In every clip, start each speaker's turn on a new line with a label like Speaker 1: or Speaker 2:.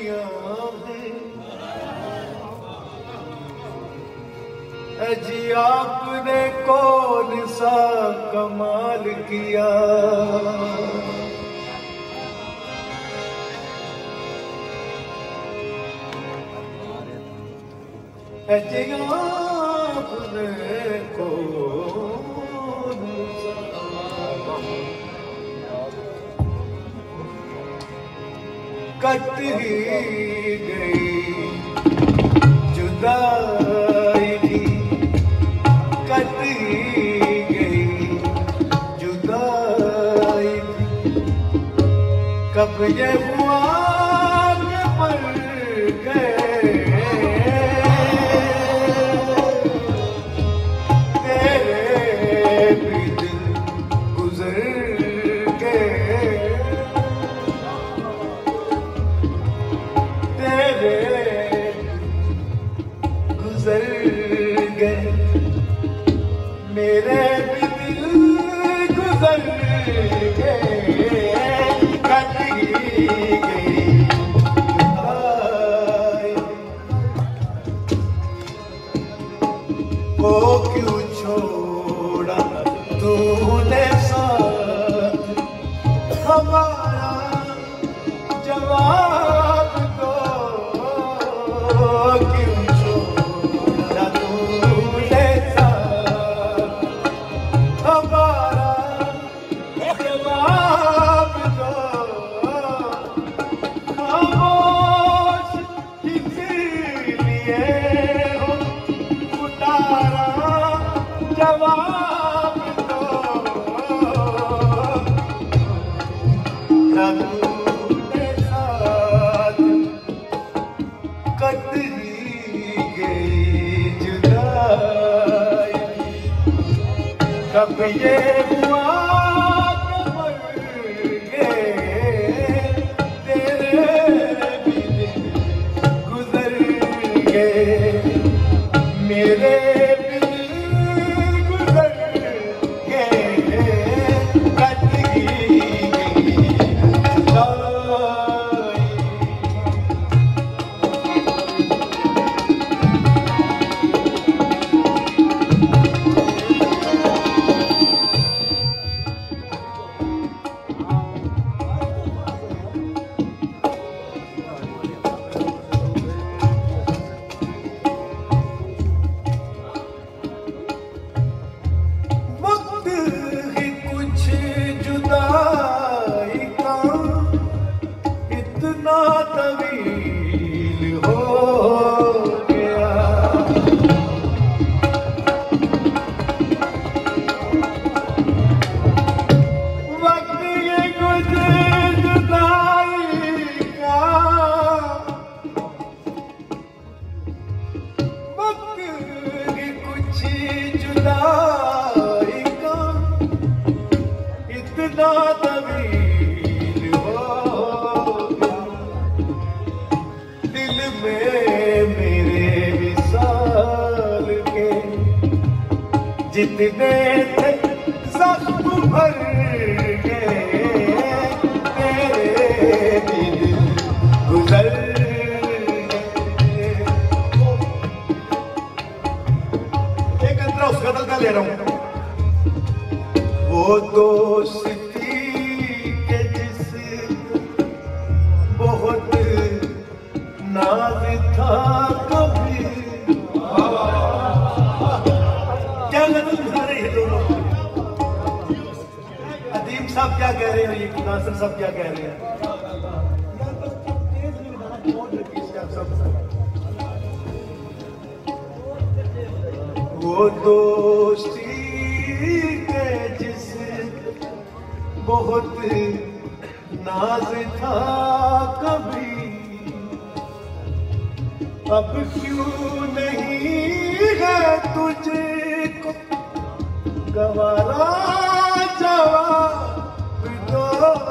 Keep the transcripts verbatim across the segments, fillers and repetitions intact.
Speaker 1: गलियां हैं जी आपने कौन सा कमाल किया। जी आपने कौन सा कट ही गई जुदाई की, कट ही गई जुदाई की। कब ये हुआ कि मर गए तेरे भी दिल गुजर गए, तेरे गुजर गए, मेरे भी दिल गुजर गए। कट ही गई जुदाई को क्यों छोड़ा तूने साथ हमारा जवाब दो। क्यों छोड़ा तूने साथ हमारा जवाब दो। खामोश इसीलिए हो उतारा जवाब दो। तूने साथ कट ही गई जुदाई। कब ये हुआ कि मर गए तेरे भी दिन गुजर गए, मेरे भी दिल गुजर गए। कट ही गई जुदाई। वक्त ही कुछ जुदाई का इतना तवील हो गया। वक्त ये कुछ जुदाई का, वक्त ही कुछ जुदाई का इतना तवील हो गया। दिल में मेरे विसाल के जितने थे जख्म भर गए, तेरे भी दिल गुजर गए। एक अंतरा उस गजल का ले रहा हूं। वो दोस्ती के जिस बहुत नाज था कभी। क्या गजल गा रहे हैं दोनों? अदीम साहब क्या कह रहे हैं, ये नासिर साहब क्या कह रहे हैं? वो दोस्ती के जिस बहुत नाज था कभी, अब क्यों नहीं है तुझको गवारा जवाब दो।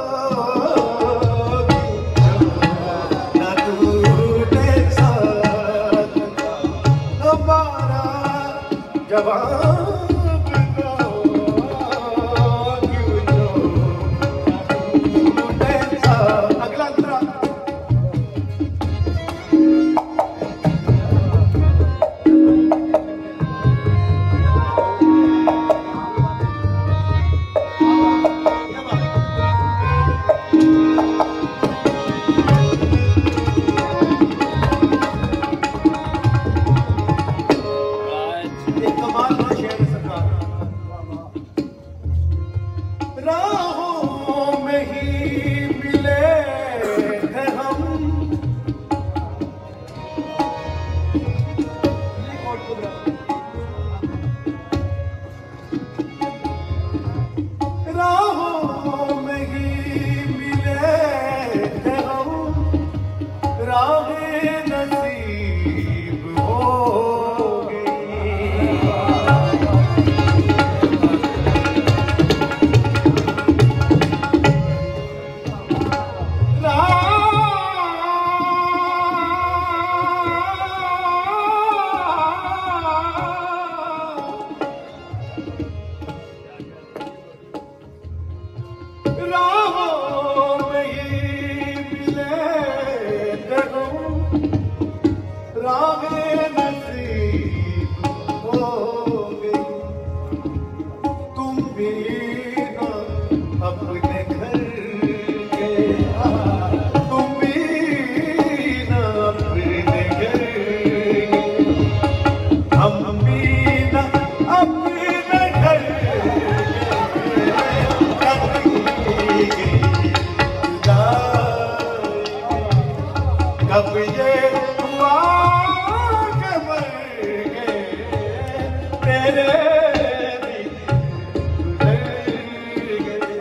Speaker 1: न तूने साथ हमारा जवाब दो। क्यों जो तूने साथ। अगला अंतरा नसीब हो गई। राहों में ही मिले राहे नसीब हो गई। तुम भी ना अपने घर के, तुम भी ना अपने घर के, हम भी ना अपने घर के। कब ये हुआ कि मर गए तेरे भी गुजर गए।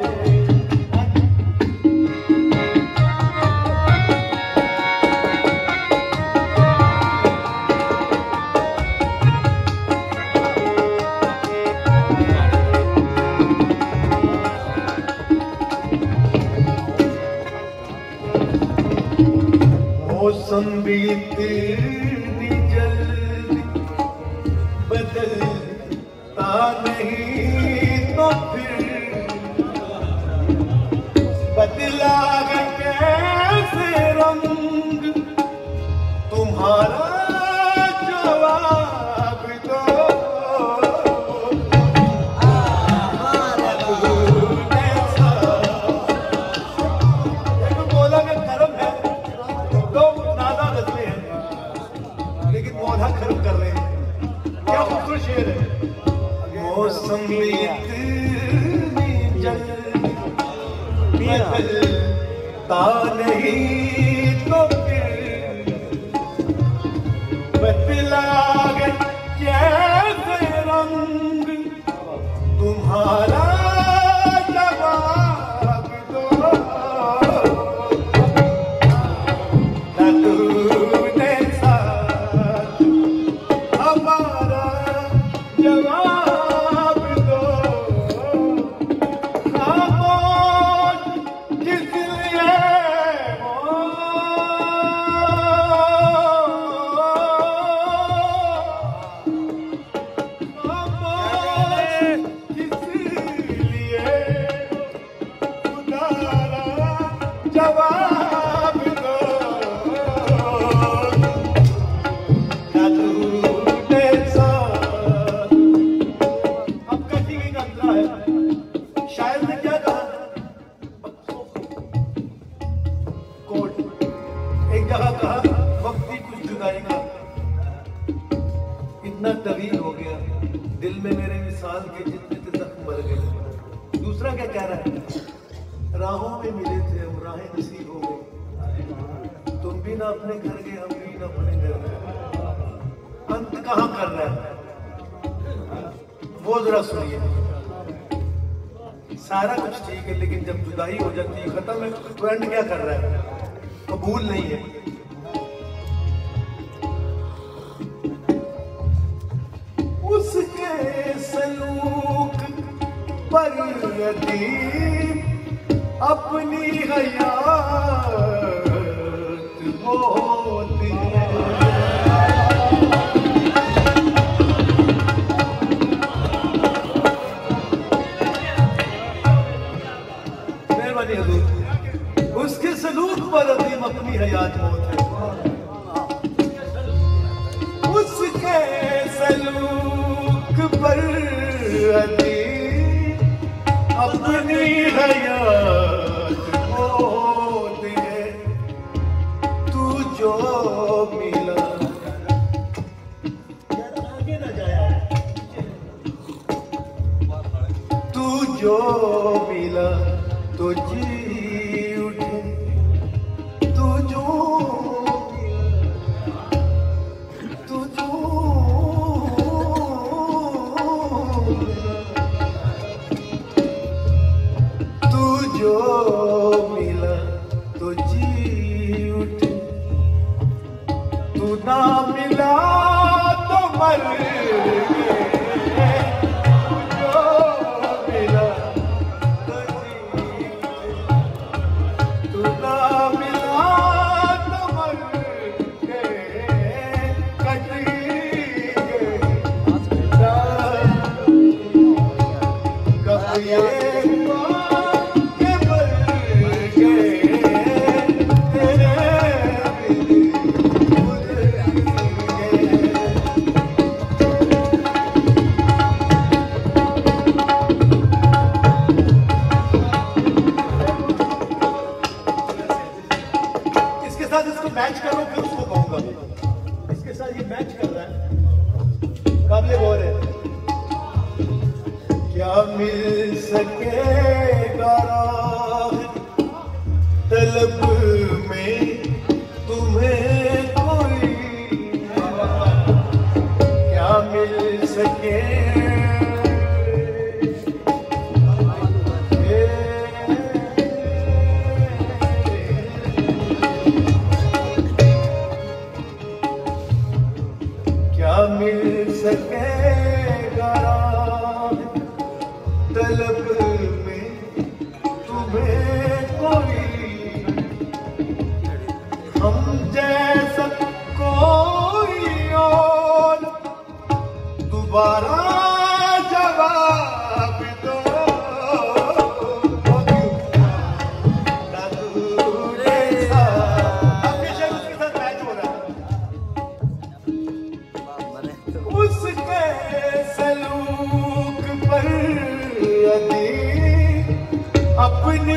Speaker 1: मौसम भी इतनी जल्दी बदलता नहीं तो फिर बदला कैसे रंग तुम्हारा जवाब दो। बोला कि धर्म है खर्म कर रहे हैं। क्या खूबसूरत शेर है। मौसम इतनी जल्दी बदलता नहीं तो फिर बदला कैसे रंग तुम्हारा जवाब दो। जवाब दो खामोश किस लिए हो, खामोश किस लिए खुदारा जवाब दो। शायर ने क्या कहा? कोट एक जगह कहा वक्ती कुछ जुदाई का इतना तवील हो गया दिल में मेरे मिसाल के जितने थे जख्म मर गए। दूसरा क्या कह रहा है? राहों में मिले थे हम राहें नसीब हो गई। तुम भी ना अपने घर गए हम भी ना अपने घर गए। अंत कहाँ कर रहा है वो जरा सुनिए। सारा कुछ ठीक है लेकिन जब जुदाई हो जाती है खत्म है तो एंड क्या कर रहा है? कबूल नहीं है। उसके सलूक पर यतीम अपनी हयात होती है। उसके सलूक पर अजीम अपनी हयात मौत है। उसके सलूक पर अजीम अपनी हयात मौत है। तू जो मिला आगे ना जाए, तू जो मिला तो जी उठे, तू जो तू जो तू जो मिला तो जी उठे। ना मिला तो मर गए, जो मिला तो जी, तू ना मिला तो मर गए, कट गए कब ये मैच करो फिर उसको कहूंगा। इसके साथ ये मैच कर रहा है, काबिले गौर है। क्या मिल सकेगा तलब में तुम्हें कोई, क्या मिल सके मिल सकेगा तलब में तुम्हें कोई, हम जैसा कोई और दोबारा जवाब दो, अपनी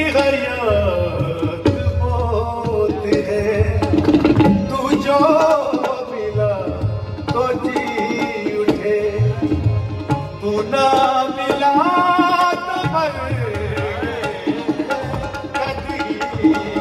Speaker 1: हयात मौत है, तू जो मिला तो जी उठे, तू ना मिला तो मर गए,